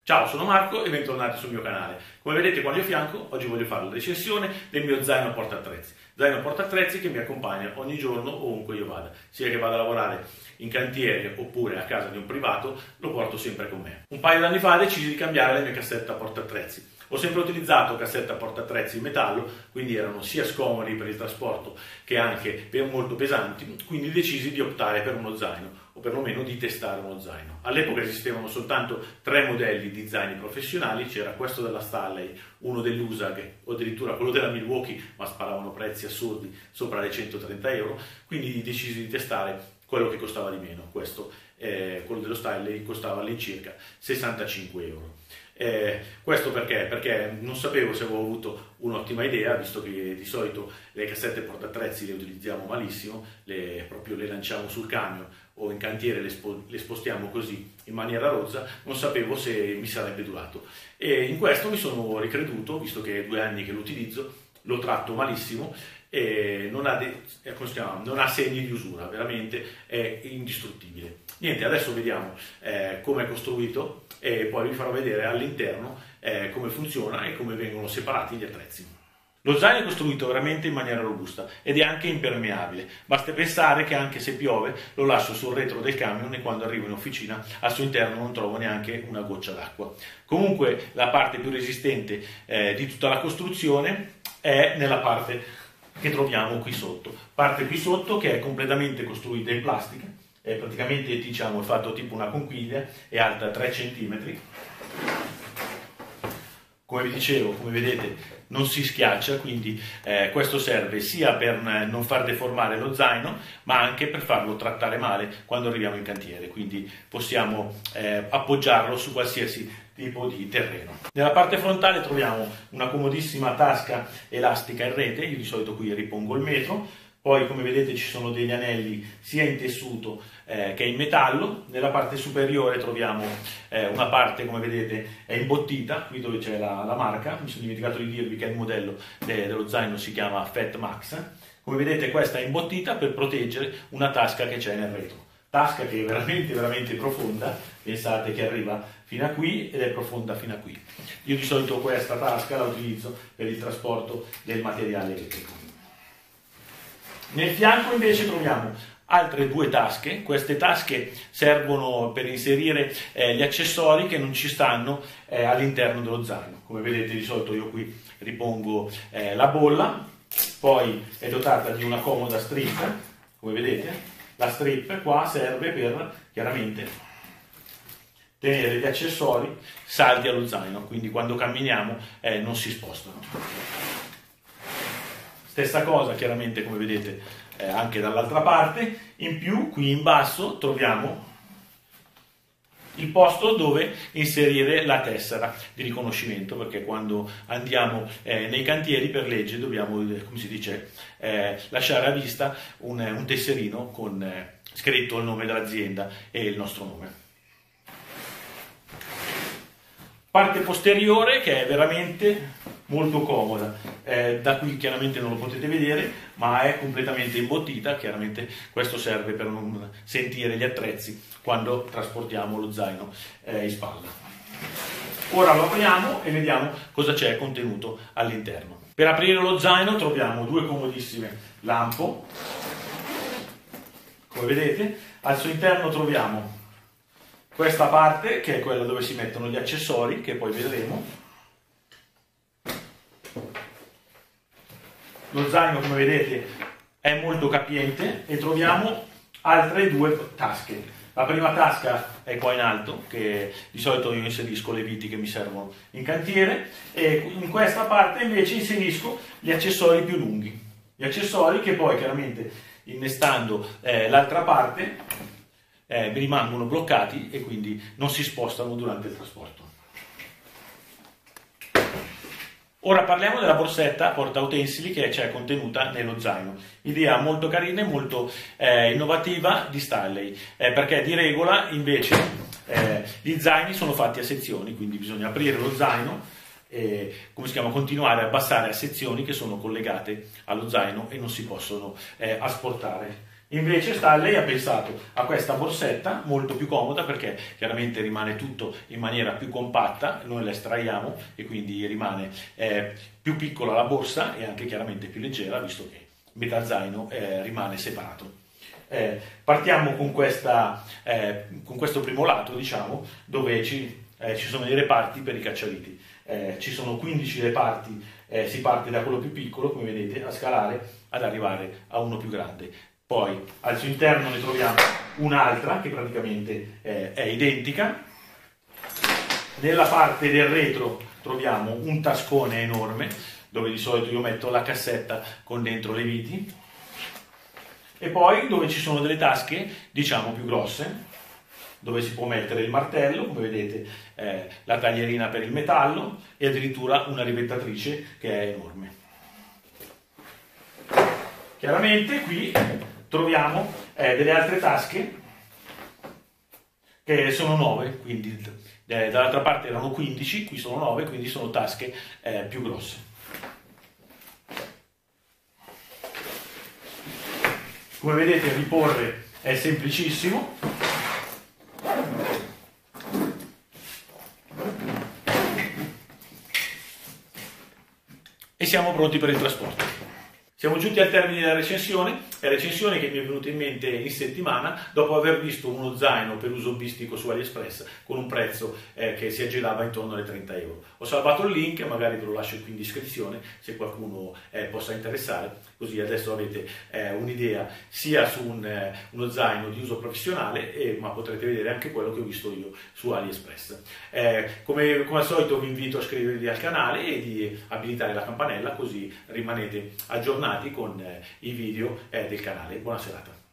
Ciao, sono Marco e bentornati sul mio canale. Come vedete qua al mio fianco, oggi voglio fare la recensione del mio zaino portaattrezzi. Zaino portaattrezzi che mi accompagna ogni giorno ovunque io vada. Sia che vada a lavorare in cantiere oppure a casa di un privato, lo porto sempre con me. Un paio d'anni fa decisi di cambiare la mia cassetta portaattrezzi. Ho sempre utilizzato cassetta portaattrezzi in metallo, quindi erano sia scomodi per il trasporto che anche molto pesanti, quindi decisi di optare per uno zaino, o perlomeno di testare uno zaino. All'epoca esistevano soltanto 3 modelli di zaini professionali, c'era questo della Stanley, uno dell'USAG o addirittura quello della Milwaukee, ma sparavano prezzi assurdi sopra le 130 euro, quindi decisi di testare quello che costava di meno. Questo, quello dello Stanley, costava all'incirca 65 euro. Questo perché? Perché non sapevo se avevo avuto un'ottima idea, visto che di solito le cassette portaattrezzi le utilizziamo malissimo, proprio le lanciamo sul camion o in cantiere le spostiamo così in maniera rozza. Non sapevo se mi sarebbe durato e in questo mi sono ricreduto, visto che è 2 anni che lo utilizzo, lo tratto malissimo e non ha segni di usura, veramente è indistruttibile. Niente, adesso vediamo come è costruito e poi vi farò vedere all'interno come funziona e come vengono separati gli attrezzi. Lo zaino è costruito veramente in maniera robusta ed è anche impermeabile. Basta pensare che anche se piove lo lascio sul retro del camion e quando arrivo in officina al suo interno non trovo neanche una goccia d'acqua. Comunque la parte più resistente di tutta la costruzione è nella parte che troviamo qui sotto. Parte qui sotto che è completamente costruita in plastica, è praticamente diciamo è fatto tipo una conchiglia, è alta 3 cm. Come vi dicevo, come vedete non si schiaccia, quindi questo serve sia per non far deformare lo zaino, ma anche per farlo trattare male quando arriviamo in cantiere, quindi possiamo appoggiarlo su qualsiasi tipo di terreno. Nella parte frontale troviamo una comodissima tasca elastica in rete, io di solito qui ripongo il metro. Poi come vedete ci sono degli anelli sia in tessuto che in metallo. Nella parte superiore troviamo una parte, come vedete, è imbottita, qui dove c'è la marca. Mi sono dimenticato di dirvi che il modello dello zaino si chiama Fat Max. Come vedete questa è imbottita per proteggere una tasca che c'è nel retro. Tasca che è veramente profonda, pensate che arriva fino a qui ed è profonda fino a qui. Io di solito questa tasca la utilizzo per il trasporto del materiale elettrico. Nel fianco invece troviamo altre 2 tasche. Queste tasche servono per inserire gli accessori che non ci stanno all'interno dello zaino. Come vedete di solito io qui ripongo la bolla, poi è dotata di una comoda strip, come vedete. La strip qua serve per chiaramente tenere gli accessori saldi allo zaino, quindi quando camminiamo non si spostano. Stessa cosa chiaramente come vedete anche dall'altra parte. In più qui in basso troviamo il posto dove inserire la tessera di riconoscimento, perché quando andiamo nei cantieri per legge dobbiamo, come si dice, lasciare a vista un tesserino con scritto il nome dell'azienda e il nostro nome. Parte posteriore che è veramente molto comoda, da qui chiaramente non lo potete vedere, ma è completamente imbottita. Chiaramente questo serve per non sentire gli attrezzi quando trasportiamo lo zaino in spalla. Ora lo apriamo e vediamo cosa c'è contenuto all'interno. Per aprire lo zaino troviamo 2 comodissime lampo, come vedete. Al suo interno troviamo questa parte che è quella dove si mettono gli accessori, che poi vedremo. Lo zaino, come vedete, è molto capiente e troviamo altre 2 tasche. La prima tasca è qua in alto, che di solito io inserisco le viti che mi servono in cantiere, e in questa parte invece inserisco gli accessori più lunghi. Gli accessori che poi chiaramente innestando l'altra parte rimangono bloccati e quindi non si spostano durante il trasporto. Ora parliamo della borsetta portautensili che c'è contenuta nello zaino. Idea molto carina e molto innovativa di Stanley, perché di regola invece gli zaini sono fatti a sezioni, quindi bisogna aprire lo zaino e continuare a abbassare a sezioni che sono collegate allo zaino e non si possono asportare. Invece lei ha pensato a questa borsetta molto più comoda perché chiaramente rimane tutto in maniera più compatta, noi la estraiamo e quindi rimane più piccola la borsa e anche chiaramente più leggera visto che metà zaino rimane separato. Partiamo con questo primo lato, diciamo, dove ci sono i reparti per i cacciaviti. Ci sono 15 reparti, si parte da quello più piccolo, come vedete, a scalare ad arrivare a uno più grande. Poi al suo interno ne troviamo un'altra che praticamente è identica. Nella parte del retro troviamo un tascone enorme dove di solito io metto la cassetta con dentro le viti e poi dove ci sono delle tasche diciamo più grosse dove si può mettere il martello, come vedete la taglierina per il metallo e addirittura una rivettatrice che è enorme. Chiaramente qui troviamo delle altre tasche che sono 9, quindi dall'altra parte erano 15, qui sono 9, quindi sono tasche più grosse. Come vedete riporre è semplicissimo. E siamo pronti per il trasporto. Siamo giunti al termine della recensione che mi è venuta in mente in settimana dopo aver visto uno zaino per uso hobbistico su AliExpress con un prezzo che si aggirava intorno alle 30 euro. Ho salvato il link, magari ve lo lascio qui in descrizione se qualcuno possa interessare, così adesso avete un'idea sia su uno zaino di uso professionale, ma potrete vedere anche quello che ho visto io su AliExpress. Come al solito vi invito a iscrivervi al canale e di abilitare la campanella così rimanete aggiornati con i video del canale. Buona serata.